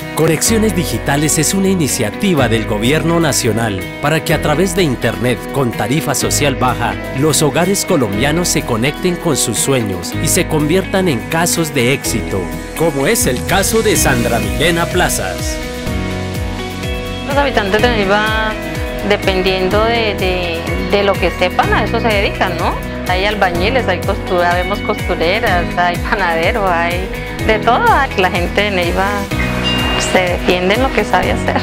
Conexiones Digitales es una iniciativa del Gobierno Nacional para que a través de Internet con tarifa social baja, los hogares colombianos se conecten con sus sueños y se conviertan en casos de éxito, como es el caso de Sandra Milena Plazas. Los habitantes de Neiva, dependiendo de lo que sepan, a eso se dedican, ¿no? Hay albañiles, hay vemos costureras, hay panaderos, hay de todo. La gente de Neiva se defiende en lo que sabe hacer.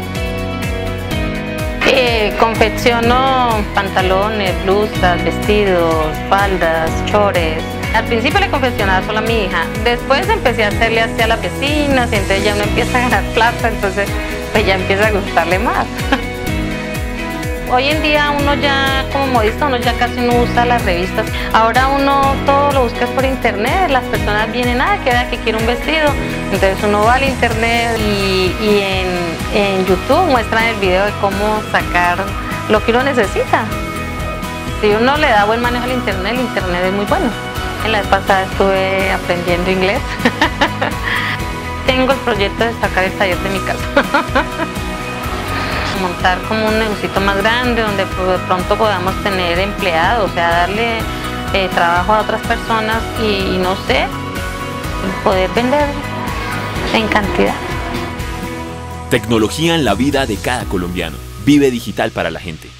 Confecciono pantalones, blusas, vestidos, faldas, chores. Al principio le confeccionaba solo a mi hija, después empecé a hacerle así a las vecinas, y entonces ya uno empieza a ganar plata, entonces pues ya empieza a gustarle más. Hoy en día uno ya, como modista, uno ya casi no usa las revistas. Ahora uno todo lo busca por internet, las personas vienen, que quiero un vestido. Entonces uno va al internet y en YouTube muestran el video de cómo sacar lo que uno necesita. Si uno le da buen manejo al internet, el internet es muy bueno. La vez pasada estuve aprendiendo inglés. Tengo el proyecto de sacar el taller de mi casa. Montar como un negocito más grande donde de pronto podamos tener empleados, o sea, darle trabajo a otras personas y no sé, poder vender en cantidad. Tecnología en la vida de cada colombiano. Vive Digital para la gente.